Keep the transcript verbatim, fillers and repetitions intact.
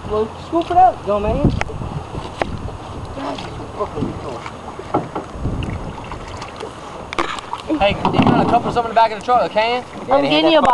Well, scoop it up, dumbass. Hey, you got a cup or something in the back of the truck, a can? I'm getting you a